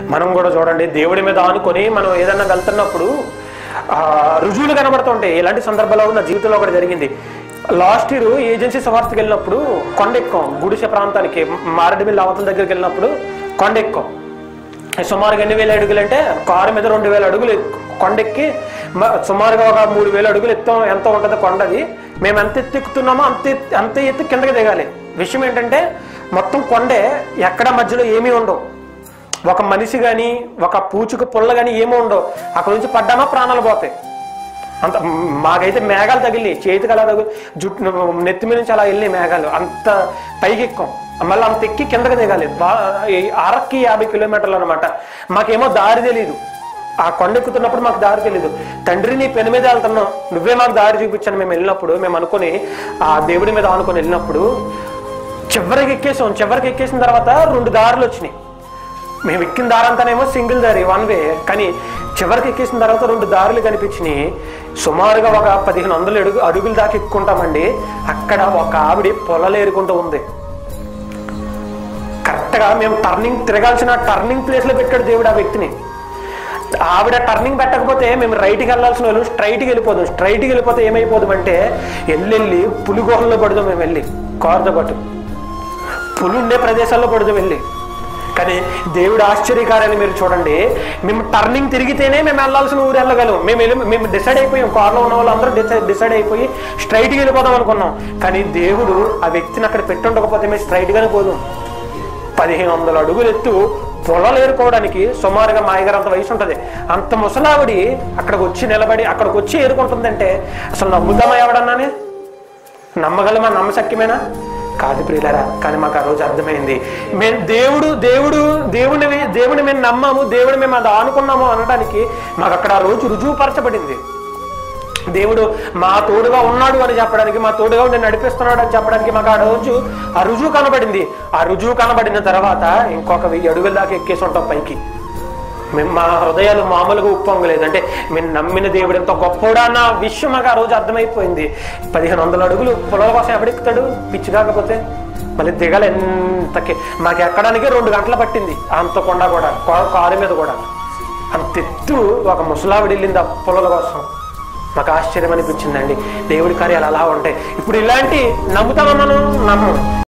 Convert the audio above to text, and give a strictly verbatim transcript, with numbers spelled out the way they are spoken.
మనం కూడా చూడండి, దేవుడి మీద ఆనుకొని మనం ఏదన్నా వెళ్తున్నప్పుడు రుజువులు కనబడుతుంటాయి. ఇలాంటి సందర్భాల్లో నా జీవితంలో ఒకటి జరిగింది. లాస్ట్ ఇయర్ ఏజెన్సీ సవార్తకి వెళ్ళినప్పుడు కొండ ఎక్కాం. గుడిసె ప్రాంతానికి మారేడుమిల్లి అవతల దగ్గరికి వెళ్ళినప్పుడు కొండ ఎక్కాం. సుమారుగా ఎన్ని వేల అడుగులు అంటే కారు మీద రెండు వేల అడుగులు కొండెక్కి సుమారుగా ఒక మూడు వేల అడుగులు ఎత్తాం. ఎంత ఉంటుంది కొండది. మేము ఎంత ఎత్తి ఎక్కుతున్నామో అంత అంత ఎత్తి కిందకి దిగాలి. విషయం ఏంటంటే మొత్తం కొండే, ఎక్కడ మధ్యలో ఏమీ ఉండవు. ఒక మనిషి కానీ ఒక పూచుకు పుల్ల కానీ ఏమీ ఉండవు. అక్కడ నుంచి పడ్డామా ప్రాణాలు పోతాయి. అంత మాకైతే మేఘాలు తగిలి చేతికి అలా తగిలి జుట్టు నెత్తి మీద నుంచి అలా వెళ్ళి మేఘాలు అంత పైకి ఎక్కాం. మళ్ళీ అంత ఎక్కి కిందకి దిగాలి. బా అరక్కి యాభై కిలోమీటర్లు అనమాట. మాకేమో దారి తెలీదు. ఆ కొండ ఎక్కుతున్నప్పుడు మాకు దారి తెలీదు. తండ్రి నీ పెను మీద వెళ్తున్నావు, నువ్వే మాకు దారి చూపించాను. మేము వెళ్ళినప్పుడు మేము అనుకుని ఆ దేవుడి మీద ఆనుకొని వెళ్ళినప్పుడు చివరికి ఎక్కేసాం. చివరికి ఎక్కేసిన తర్వాత రెండు దారులు వచ్చినాయి. మేము ఎక్కిన దారి అంతానేమో సింగిల్ దారి, వన్ వే. కానీ చివరికి ఎక్కేసిన తర్వాత రెండు దారులు కనిపించినాయి. సుమారుగా ఒక పదిహేను వందల అడుగు అడుగులు దాకా ఎక్కుంటామండి. అక్కడ ఒక ఆవిడ పొలాలు ఏరుకుంటూ ఉంది. కరెక్ట్గా మేము టర్నింగ్ తిరగాల్సిన టర్నింగ్ ప్లేస్లో పెట్టాడు దేవుడు ఆ వ్యక్తిని. ఆవిడ టర్నింగ్ పెట్టకపోతే మేము రైట్కి వెళ్ళాల్సిన వాళ్ళు స్ట్రైట్కి వెళ్ళిపోదాం. స్ట్రైట్కి వెళ్ళిపోతే ఏమైపోదాం అంటే వెళ్ళెళ్ళి పులిగుహల్లో పడుదాం. మేము వెళ్ళి కారుతో పాటు పులి ఉండే ప్రదేశాల్లో పడుదాం వెళ్ళి. కానీ దేవుడు ఆశ్చర్యకారాన్ని మీరు చూడండి, మేము టర్నింగ్ తిరిగితేనే మేము వెళ్ళాల్సిన ఊరు వెళ్ళగలం. మేము వెళ్ళి మేము డిసైడ్ అయిపోయాం. కారులో ఉన్న వాళ్ళందరూ డిసైడ్ డిసైడ్ అయిపోయి స్ట్రైట్కి వెళ్ళిపోదాం అనుకున్నాం. కానీ దేవుడు ఆ వ్యక్తిని అక్కడ పెట్టుండకపోతే మేము స్ట్రైట్గానే పోదాం. పదిహేను వందల అడుగులు ఎత్తు పొలాలు ఏరుకోవడానికి సుమారుగా మా అయ్యగారు అంత వయసు ఉంటుంది. అంత ముసలావిడి అక్కడికి వచ్చి నిలబడి అక్కడికి వచ్చి ఏరుకుంటుందంటే అసలు నమ్ముదామా ఎవడన్నానే? నమ్మగలమా? నమ్మశక్యమేనా? కాదు ప్రియులారా. కానీ మాకు ఆ రోజు అర్థమైంది, మేము దేవుడు దేవుడు దేవుడిని దేవుడిని మేము నమ్మాము, దేవుడిని మేము అది ఆనుకున్నాము అనడానికి మాకు అక్కడ ఆ రోజు రుజువుపరచబడింది. దేవుడు మా తోడుగా ఉన్నాడు అని చెప్పడానికి, మా తోడుగా ఉండి నడిపిస్తున్నాడు అని చెప్పడానికి మాకు ఆ రోజు ఆ రుజువు కనబడింది. ఆ రుజువు కనబడిన తర్వాత ఇంకొక వెయ్యి అడుగుల దాకా ఎక్కేసి ఉంటాం పైకి. మేము మా హృదయాలు మామూలుగా ఉప్పొంగలేదు. అంటే మేము నమ్మిన దేవుడు ఎంతో గొప్పడా అన్న విషయం మాకు ఆ రోజు అర్థమైపోయింది. పదిహేను వందల అడుగులు పొలాల కోసం ఎవడెక్కుతాడు పిచ్చి కాకపోతే? మళ్ళీ దిగలు ఎంతకి మాకు ఎక్కడానికి రెండు గంటలు పట్టింది. అంత కొండ కూడా కారు మీద కూడా అంత ఎత్తు ఒక ముసలావిడి వెళ్ళింది ఆ పొలాల కోసం. మాకు ఆశ్చర్యం అనిపించిందండి. దేవుడి కార్యాలు అలా ఉంటాయి. ఇప్పుడు ఇలాంటి నమ్ముతామా మనం? నమ్మం.